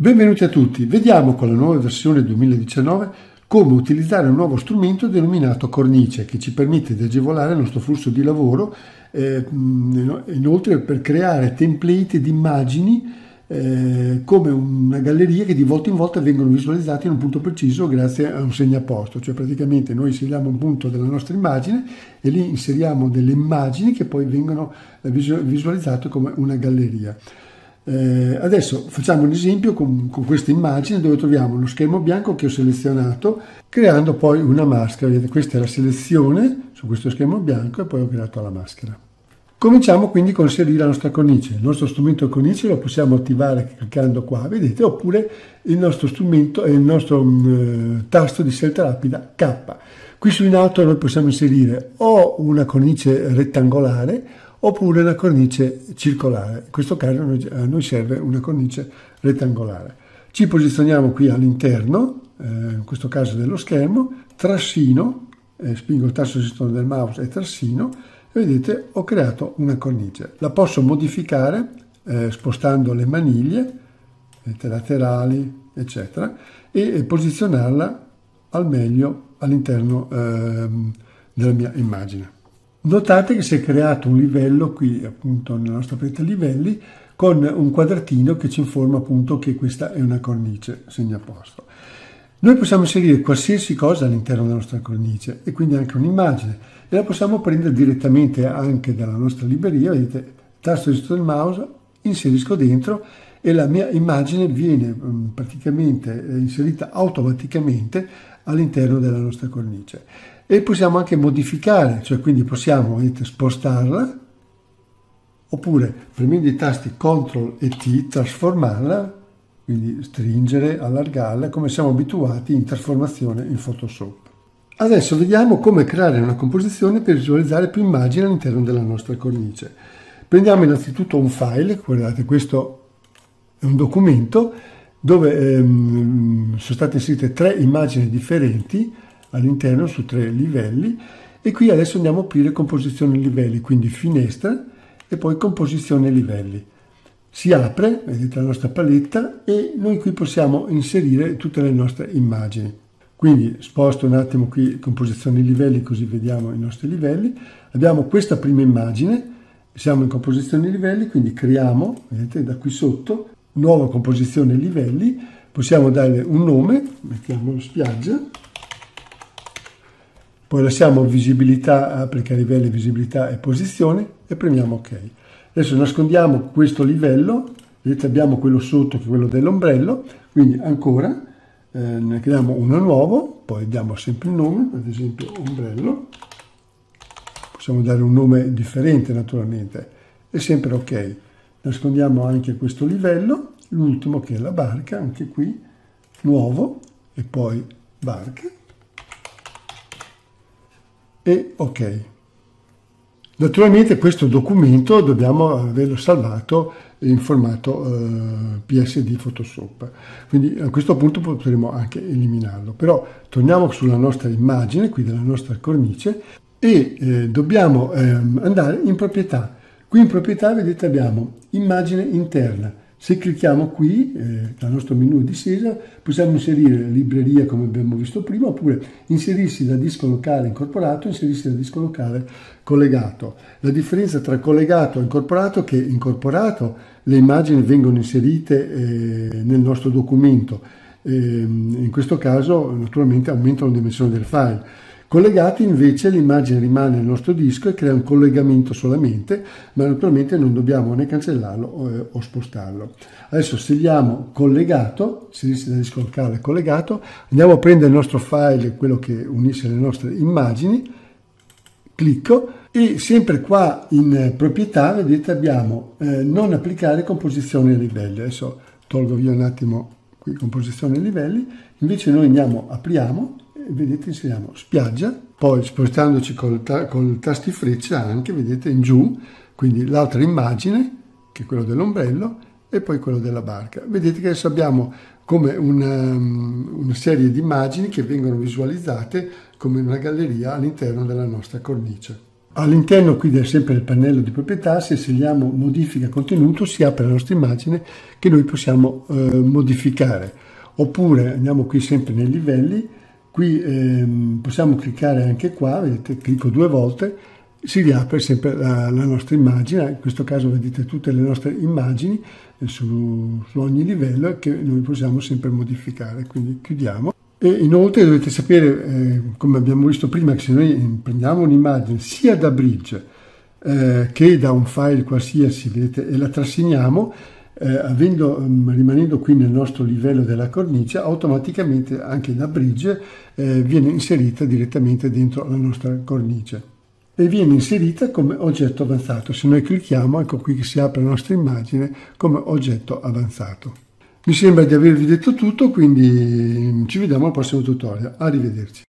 Benvenuti a tutti, vediamo con la nuova versione 2019 come utilizzare un nuovo strumento denominato cornice che ci permette di agevolare il nostro flusso di lavoro, inoltre per creare template di immagini come una galleria che di volta in volta vengono visualizzate in un punto preciso grazie a un segnaposto, cioè praticamente noi inseriamo un punto della nostra immagine e lì inseriamo delle immagini che poi vengono visualizzate come una galleria. Adesso facciamo un esempio con questa immagine dove troviamo lo schermo bianco che ho selezionato creando poi una maschera. Vedete, questa è la selezione su questo schermo bianco e poi ho creato la maschera. Cominciamo quindi con inserire la nostra cornice. Il nostro strumento cornice lo possiamo attivare cliccando qua, vedete, oppure il nostro strumento è il nostro tasto di scelta rapida K. Qui su in alto noi possiamo inserire o una cornice rettangolare oppure una cornice circolare. In questo caso a noi serve una cornice rettangolare. Ci posizioniamo qui all'interno, in questo caso dello schermo, trassino, spingo il tasto sinistro del mouse e trassino, e vedete ho creato una cornice. La posso modificare spostando le maniglie, vedete, laterali, eccetera, e posizionarla al meglio all'interno della mia immagine. Notate che si è creato un livello qui appunto nella nostra paletta livelli con un quadratino che ci informa appunto che questa è una cornice segnaposto. Noi possiamo inserire qualsiasi cosa all'interno della nostra cornice e quindi anche un'immagine e la possiamo prendere direttamente anche dalla nostra libreria, vedete, tasto destro del mouse, inserisco dentro e la mia immagine viene praticamente inserita automaticamente all'interno della nostra cornice. E possiamo anche modificare, cioè quindi possiamo spostarla oppure premendo i tasti CTRL e T trasformarla, quindi stringere, allargarla come siamo abituati in trasformazione in Photoshop. Adesso vediamo come creare una composizione per visualizzare più immagini all'interno della nostra cornice. Prendiamo innanzitutto un file, guardate, questo è un documento dove sono state inserite 3 immagini differenti all'interno su 3 livelli e qui adesso andiamo a aprire composizione livelli, quindi finestra e poi composizione livelli. Si apre, vedete la nostra paletta e noi qui possiamo inserire tutte le nostre immagini. Quindi sposto un attimo qui composizione livelli così vediamo i nostri livelli. Abbiamo questa prima immagine, siamo in composizione livelli, quindi creiamo, vedete da qui sotto, nuova composizione livelli, possiamo darle un nome, mettiamo spiaggia. Poi lasciamo visibilità, applicare livelli, visibilità e posizione e premiamo OK. Adesso nascondiamo questo livello, vedete abbiamo quello sotto che è quello dell'ombrello, quindi ancora ne creiamo uno nuovo, poi diamo sempre il nome, ad esempio ombrello, possiamo dare un nome differente naturalmente e sempre OK. Nascondiamo anche questo livello, l'ultimo che è la barca, anche qui nuovo e poi barca. E OK. Naturalmente questo documento dobbiamo averlo salvato in formato PSD Photoshop, quindi a questo punto potremo anche eliminarlo. Però torniamo sulla nostra immagine, qui della nostra cornice, e dobbiamo andare in proprietà. Qui in proprietà vedete abbiamo immagine interna. Se clicchiamo qui, dal nostro menu di discesa, possiamo inserire la libreria come abbiamo visto prima, oppure inserirsi da disco locale incorporato, inserirsi da disco locale collegato. La differenza tra collegato e incorporato è che incorporato le immagini vengono inserite nel nostro documento, in questo caso naturalmente aumentano la dimensione del file. Collegati invece l'immagine rimane nel nostro disco e crea un collegamento solamente, ma naturalmente non dobbiamo né cancellarlo o spostarlo. Adesso scegliamo collegato, inserirsi da disco locale collegato, andiamo a prendere il nostro file, quello che unisce le nostre immagini, clicco e sempre qua in proprietà vedete abbiamo non applicare composizione ai livelli. Adesso tolgo via un attimo qui composizione ai livelli, invece noi andiamo, apriamo, vedete inseriamo spiaggia, poi spostandoci con tasti freccia anche, vedete in giù, quindi l'altra immagine che è quello dell'ombrello e poi quello della barca. Vedete che adesso abbiamo come una serie di immagini che vengono visualizzate come una galleria all'interno della nostra cornice. All'interno qui sempre del pannello di proprietà, se scegliamo modifica contenuto, si apre la nostra immagine che noi possiamo modificare. Oppure andiamo qui sempre nei livelli, qui possiamo cliccare anche qua, vedete, clicco 2 volte, si riapre sempre la nostra immagine. In questo caso vedete tutte le nostre immagini su ogni livello che noi possiamo sempre modificare. Quindi chiudiamo. E inoltre dovete sapere, come abbiamo visto prima, che se noi prendiamo un'immagine sia da Bridge che da un file qualsiasi, vedete, e la trassegniamo, rimanendo qui nel nostro livello della cornice, automaticamente anche da Bridge viene inserita direttamente dentro la nostra cornice e viene inserita come oggetto avanzato. Se noi clicchiamo, ecco qui che si apre la nostra immagine come oggetto avanzato. Mi sembra di avervi detto tutto, quindi ci vediamo al prossimo tutorial. Arrivederci.